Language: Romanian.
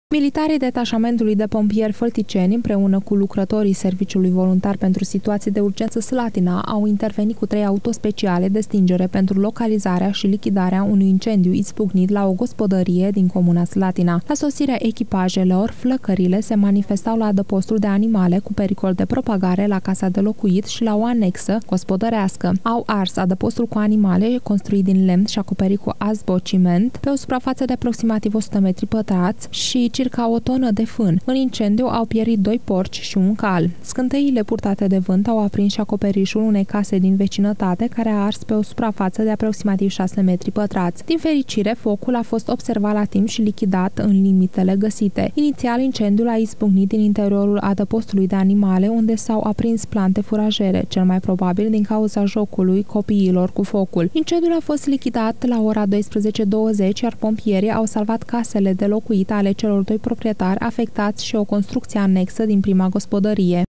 Militarii detașamentului de pompieri Fălticeni, împreună cu lucrătorii Serviciului Voluntar pentru Situații de Urgență Slatina, au intervenit cu 3 autospeciale de stingere pentru localizarea și lichidarea unui incendiu izbucnit la o gospodărie din comuna Slatina. La sosirea echipajelor, flăcările se manifestau la adăpostul de animale cu pericol de propagare la casa de locuit și la o anexă gospodărească. Au ars adăpostul cu animale construit din lemn și acoperit cu azbociment pe o suprafață de aproximativ 100 metri pătrați și circa o tonă de fân. În incendiu au pierit 2 porci și un cal. Scânteiile purtate de vânt au aprins și acoperișul unei case din vecinătate, care a ars pe o suprafață de aproximativ 6 metri pătrați. Din fericire, focul a fost observat la timp și lichidat în limitele găsite. Inițial, incendiul a izbucnit din interiorul adăpostului de animale, unde s-au aprins plante furajere, cel mai probabil din cauza jocului copiilor cu focul. Incendiul a fost lichidat la ora 12:20, iar pompierii au salvat casele de locuit ale celor 2 proprietari afectați și o construcție anexă din prima gospodărie.